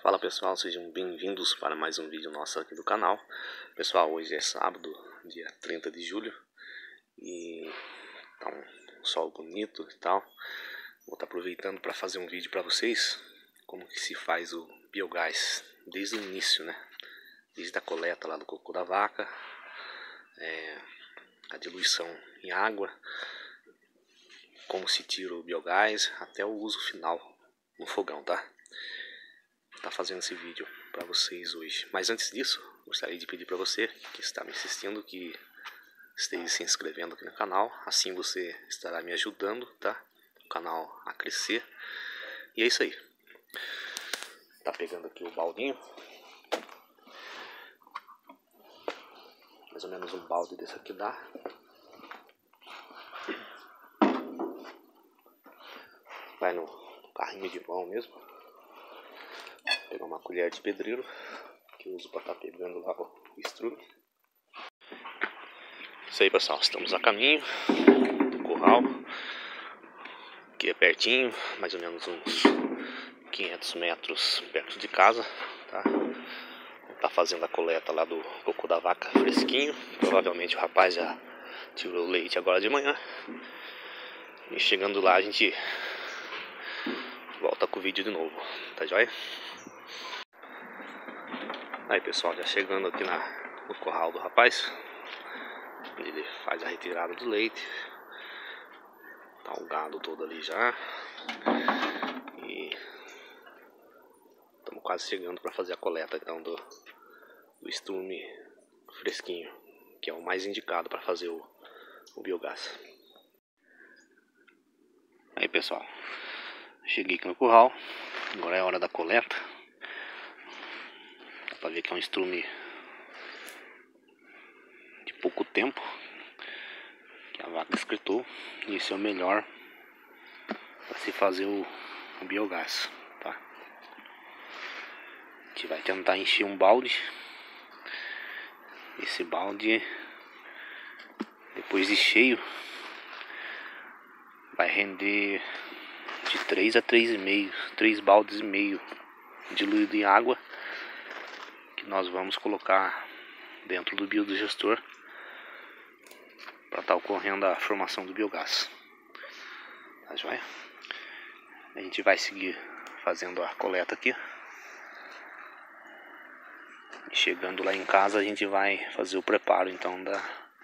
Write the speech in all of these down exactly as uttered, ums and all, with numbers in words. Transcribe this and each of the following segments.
Fala pessoal, sejam bem-vindos para mais um vídeo nosso aqui do canal. Pessoal, hoje é sábado, dia trinta de julho, e tá um sol bonito e tal. Vou estar aproveitando para fazer um vídeo para vocês como que se faz o biogás desde o início, né? Desde a coleta lá do cocô da vaca, é, a diluição em água, como se tira o biogás até o uso final no fogão, tá? Tá fazendo esse vídeo para vocês hoje. Mas antes disso, gostaria de pedir para você que está me assistindo que esteja se inscrevendo aqui no canal. Assim você estará me ajudando, tá? O canal a crescer. E é isso aí. Tá pegando aqui o baldinho. Mais ou menos um balde desse aqui dá. Vai no carrinho de mão mesmo. Pegar uma colher de pedreiro que eu uso para estar tá pegando lá o estrume. Isso aí, pessoal, estamos a caminho do curral, que é pertinho, mais ou menos uns quinhentos metros perto de casa, tá? Tá fazendo a coleta lá do cocô da vaca fresquinho. Provavelmente o rapaz já tirou o leite agora de manhã. E chegando lá a gente volta com o vídeo de novo, tá joia? Aí pessoal, já chegando aqui na, no curral do rapaz. Ele faz a retirada do leite. Tá o gado todo ali já. E estamos quase chegando para fazer a coleta então do, do estrume fresquinho, que é o mais indicado para fazer o, o biogás. Aí pessoal, cheguei aqui no curral. Agora é a hora da coleta. Dá para ver que é um estrume de pouco tempo que a vaca excretou, e esse é o melhor para se fazer o, o biogás, tá? A gente vai tentar encher um balde. Esse balde, depois de cheio, vai render de três a três e meio, três baldes e meio diluído em água, que nós vamos colocar dentro do biodigestor para estar ocorrendo a formação do biogás. Tá joia? A gente vai seguir fazendo a coleta aqui. E chegando lá em casa a gente vai fazer o preparo então da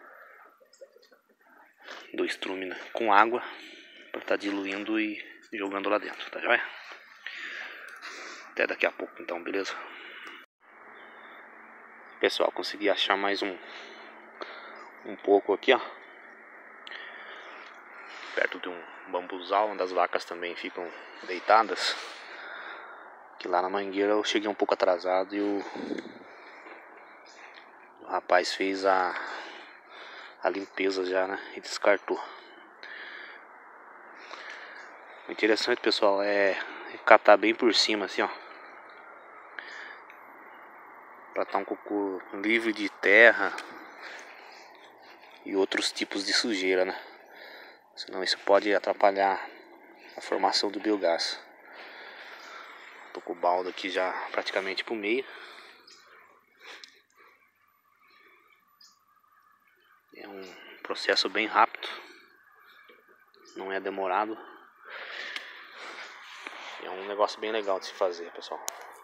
do estrume, né, com água para estar diluindo e jogando lá dentro, tá joia? Até daqui a pouco então, beleza? Pessoal, consegui achar mais um um pouco aqui, ó, perto de um bambuzal onde as vacas também ficam deitadas. Que lá na mangueira eu cheguei um pouco atrasado e o, o rapaz fez a, a limpeza já, né, e descartou. O interessante, pessoal, é catar bem por cima assim, ó, para estar um cocô livre de terra e outros tipos de sujeira, né? Senão isso pode atrapalhar a formação do biogás. Tô com o balde aqui já praticamente pro meio. É um processo bem rápido, não é demorado. É um negócio bem legal de se fazer, pessoal.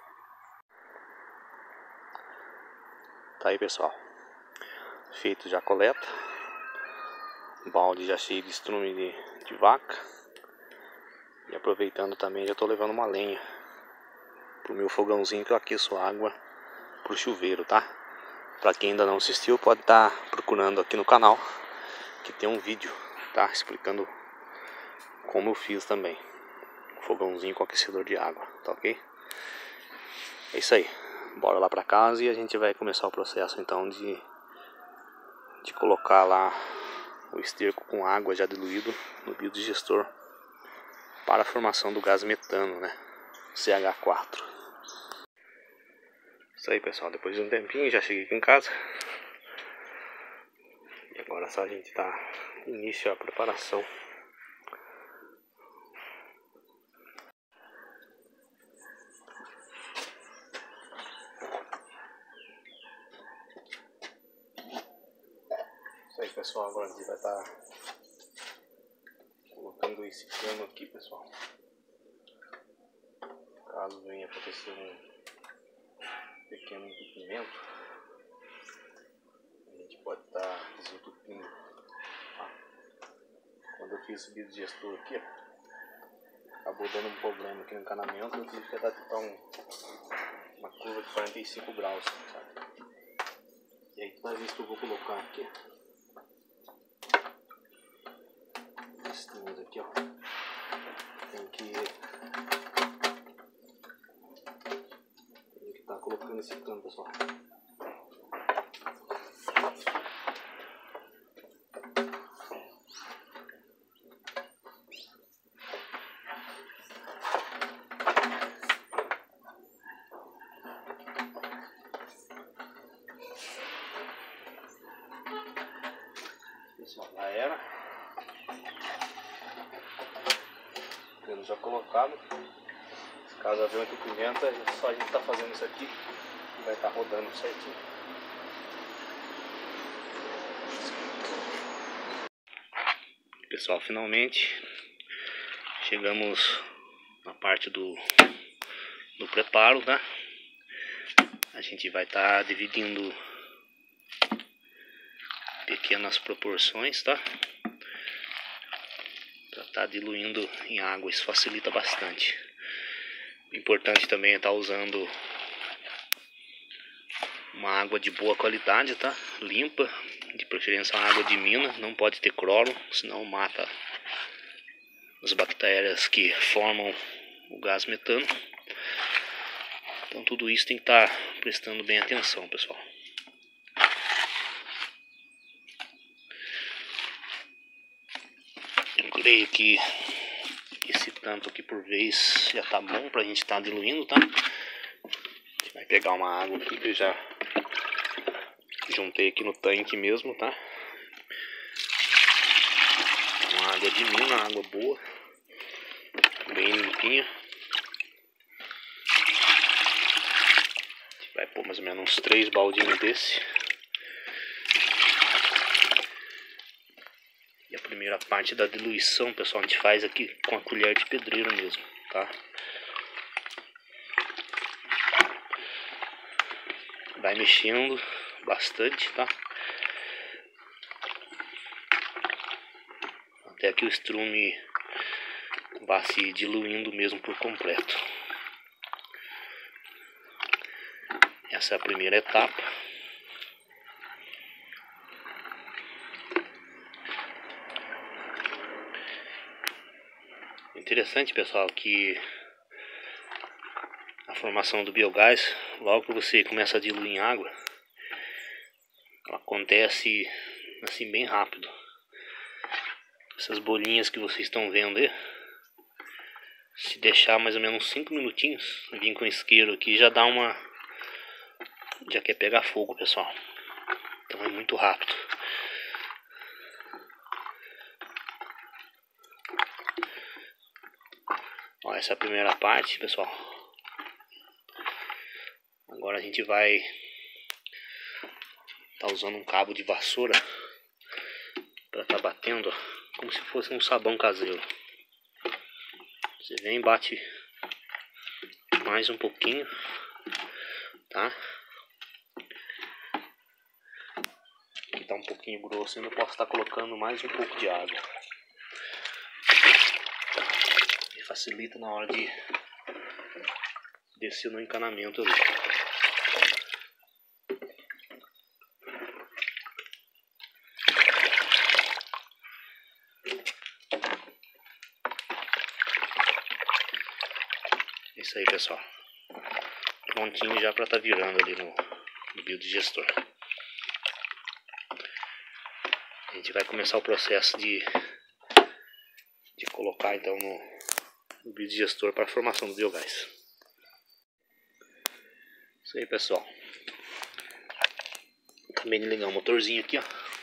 Tá aí, pessoal, feito já a coleta. Balde já cheio de estrume de, de vaca. E aproveitando também, já tô levando uma lenha pro meu fogãozinho que eu aqueço água pro chuveiro, tá? Pra quem ainda não assistiu, pode estar tá procurando aqui no canal, que tem um vídeo, tá? Explicando como eu fiz também fogãozinho com aquecedor de água, tá ok? É isso aí, bora lá pra casa e a gente vai começar o processo então de de colocar lá o esterco com água já diluído no biodigestor para a formação do gás metano, né, C H quatro. Isso aí, pessoal, depois de um tempinho já cheguei aqui em casa e agora só a gente tá início a preparação. pessoal, agora a gente vai estar tá colocando esse cano aqui, pessoal. Caso venha acontecer um pequeno entupimento, a gente pode estar tá desentupindo. Ah, quando eu fiz esse biodigestor aqui, acabou dando um problema aqui no encanamento, eu tive que adaptar um, uma curva de quarenta e cinco graus, sabe? E aí toda vez que eu vou colocar aqui, esses aqui, ó, tem que tem que estar tá colocando esse cano, pessoal. Pessoal, já era. Cano já colocado. Caso haja um entupimento, é só a gente tá fazendo isso aqui e vai estar tá rodando certinho. Pessoal, finalmente chegamos na parte do, do preparo, tá? A gente vai estar tá dividindo pequenas proporções, tá? Para estar tá diluindo em água, isso facilita bastante. O importante também é estar tá usando uma água de boa qualidade, tá? Limpa, de preferência uma água de mina, não pode ter cloro, senão mata as bactérias que formam o gás metano. Então tudo isso tem que estar tá prestando bem atenção, pessoal. Eu creio que esse tanto aqui por vez já tá bom pra gente estar tá diluindo, tá? A gente vai pegar uma água aqui que eu já juntei aqui no tanque mesmo, tá? Uma água de mina, água boa, bem limpinha. A gente vai pôr mais ou menos uns três baldinhos desse. E a primeira parte da diluição, pessoal, a gente faz aqui com a colher de pedreiro mesmo, tá? Vai mexendo bastante, tá? Até que o estrume vá se diluindo mesmo por completo. Essa é a primeira etapa. Interessante, pessoal, que a formação do biogás, logo que você começa a diluir em água, ela acontece assim bem rápido. Essas bolinhas que vocês estão vendo aí, se deixar mais ou menos cinco minutinhos, vir com isqueiro aqui, já dá uma... já quer pegar fogo, pessoal. Então é muito rápido. Ó, essa é a primeira parte, pessoal. Agora a gente vai tá usando um cabo de vassoura para tá batendo, ó, como se fosse um sabão caseiro. Você vem e bate mais um pouquinho, tá? Aqui tá um pouquinho grosso, ainda posso estar colocando mais um pouco de água. E facilita na hora de descer no encanamento ali. Isso aí, pessoal. Prontinho já para tá virando ali no, no biodigestor. A gente vai começar o processo de, de colocar então no, no biodigestor para a formação do biogás. Isso aí, pessoal. Acabei de ligar o motorzinho aqui, ó.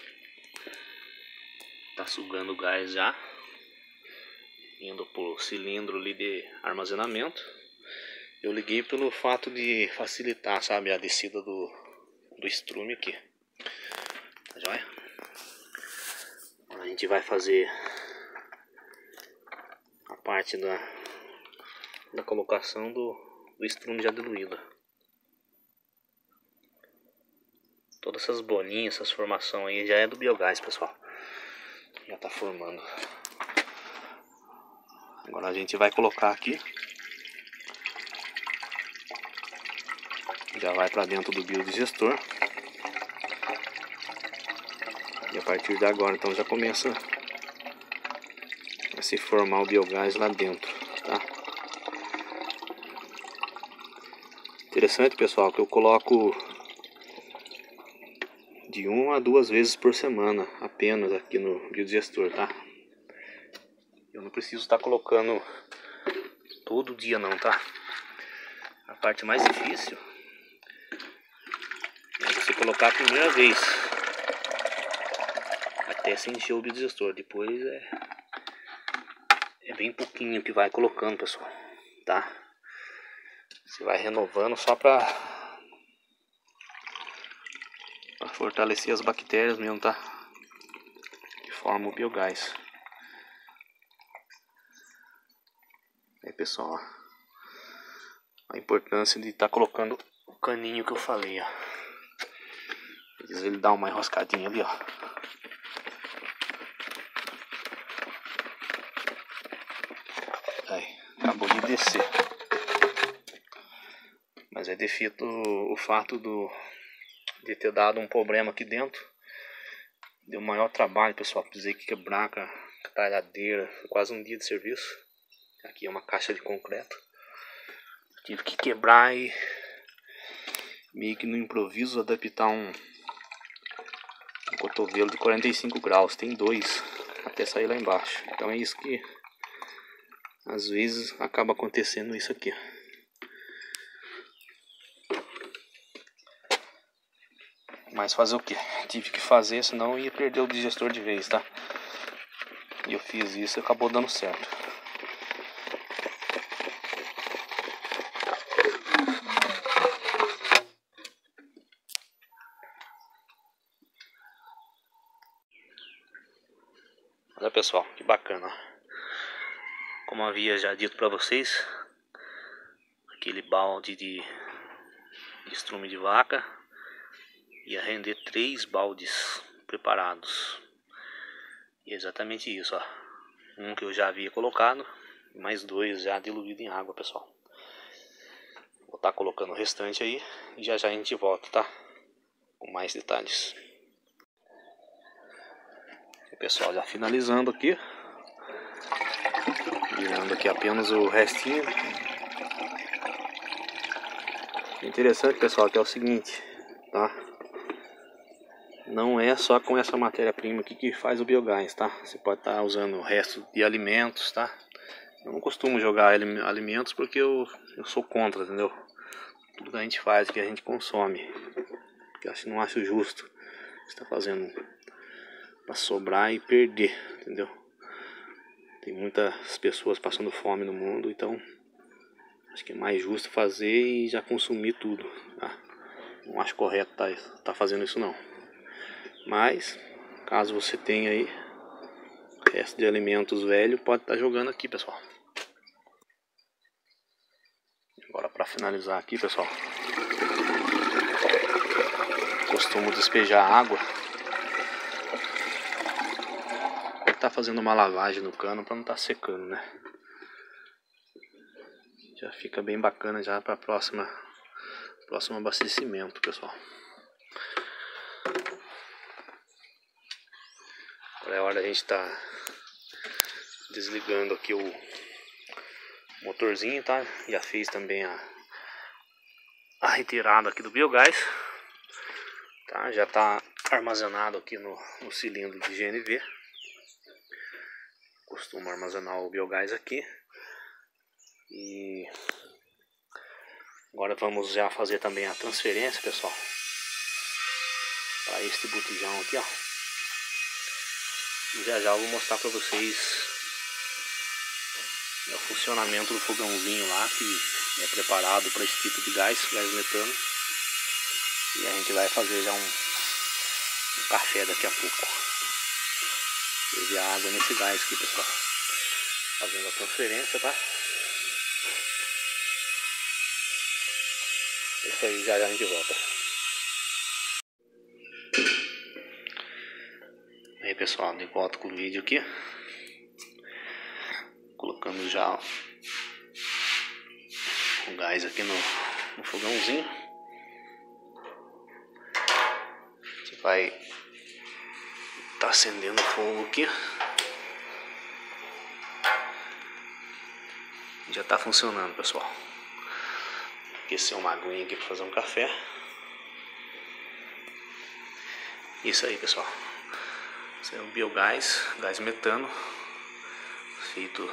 Tá sugando o gás já, indo pro cilindro ali de armazenamento. Eu liguei pelo fato de facilitar, sabe, a descida do, do estrume aqui. Tá joia? gente vai fazer a parte da, da colocação do, do estrume já diluído. Todas essas bolinhas, essas formações aí já é do biogás, pessoal. Já tá formando. Agora a gente vai colocar aqui. Já vai para dentro do biodigestor. E a partir de agora então já começa a se formar o biogás lá dentro, tá? Interessante, pessoal, que eu coloco de uma a duas vezes por semana apenas aqui no biodigestor, tá? Eu não preciso estar colocando todo dia não, tá? A parte mais difícil é você colocar a primeira vez até se encher o biodigestor. Depois é é bem pouquinho que vai colocando, pessoal, tá? Você vai renovando só pra, pra fortalecer as bactérias mesmo, tá? Que formam o biogás. Aí, pessoal, ó, a importância de estar tá colocando o caninho que eu falei, ó. Às vezes ele dá uma enroscadinha ali, ó. Aí, acabou de descer. Mas é devido o fato do, de ter dado um problema aqui dentro. Deu maior trabalho, pessoal. Precisei quebrar com a talhadeira. Foi quase um dia de serviço. Aqui é uma caixa de concreto. Tive que quebrar e meio que no improviso adaptar um, um cotovelo de quarenta e cinco graus. Tem dois até sair lá embaixo. Então é isso que às vezes acaba acontecendo isso aqui. Mas fazer o que? Tive que fazer, senão eu ia perder o digestor de vez, tá? E eu fiz isso e acabou dando certo. Olha, pessoal, que bacana. Como havia já dito para vocês, aquele balde de, de estrume de vaca ia render três baldes preparados. E é exatamente isso, ó. Um que eu já havia colocado, mais dois já diluído em água, pessoal. Vou estar colocando o restante aí e já já a gente volta, tá? Com mais detalhes. E, pessoal, já finalizando aqui. Virando aqui apenas o restinho. O interessante, pessoal, que é o seguinte, tá? Não é só com essa matéria-prima aqui que faz o biogás, tá? Você pode estar tá usando o resto de alimentos, tá? Eu não costumo jogar alimentos porque eu, eu sou contra, entendeu? Tudo que a gente faz, que a gente consome. Que eu acho, não acho justo. Você tá fazendo pra sobrar e perder, entendeu? Tem muitas pessoas passando fome no mundo, então acho que é mais justo fazer e já consumir tudo, tá? Não acho correto tá, tá fazendo isso não. Mas, caso você tenha aí resto de alimentos velho, pode estar tá jogando aqui, pessoal. Agora, para finalizar aqui, pessoal, costumo despejar água. Tá fazendo uma lavagem no cano para não estar tá secando, né? Já fica bem bacana já para próxima próximo abastecimento, pessoal. Agora é hora a gente tá desligando aqui o motorzinho, tá? Já fiz também a, a retirada aqui do biogás, tá? Já tá armazenado aqui no, no cilindro de G N V. Costumo armazenar o biogás aqui. E agora vamos já fazer também a transferência, pessoal, para este botijão aqui, ó. E já já eu vou mostrar para vocês o funcionamento do fogãozinho lá, que é preparado para esse tipo de gás, gás metano. E a gente vai fazer já um, um café daqui a pouco. Teve a água nesse gás aqui, pessoal. Fazendo a transferência, tá? Isso aí, já já a gente volta. Aí, pessoal, de volta com o vídeo aqui. Colocando já o gás aqui no, no fogãozinho. A gente vai tá acendendo o fogo aqui. Já tá funcionando, pessoal. Aquecer uma aguinha aqui para fazer um café. Isso aí, pessoal. Esse é o biogás, gás metano, feito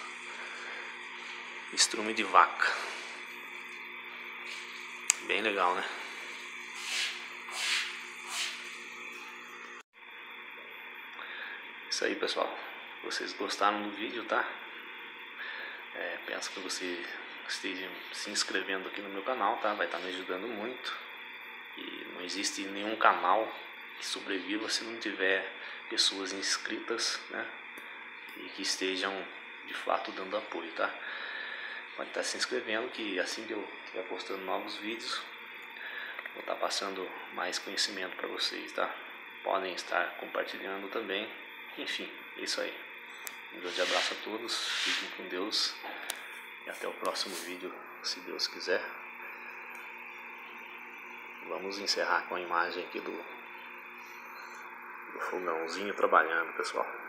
estrume de vaca. Bem legal, né? Isso aí, pessoal. Vocês gostaram do vídeo, tá? É, peço que você esteja se inscrevendo aqui no meu canal, tá? Vai estar me ajudando muito. E não existe nenhum canal que sobreviva se não tiver pessoas inscritas, né? E que estejam de fato dando apoio, tá? Pode estar se inscrevendo, que assim que eu estiver postando novos vídeos, vou estar passando mais conhecimento para vocês, tá? Podem estar compartilhando também. Enfim, é isso aí. Um grande abraço a todos, fiquem com Deus e até o próximo vídeo, se Deus quiser. Vamos encerrar com a imagem aqui do, do fogãozinho trabalhando, pessoal.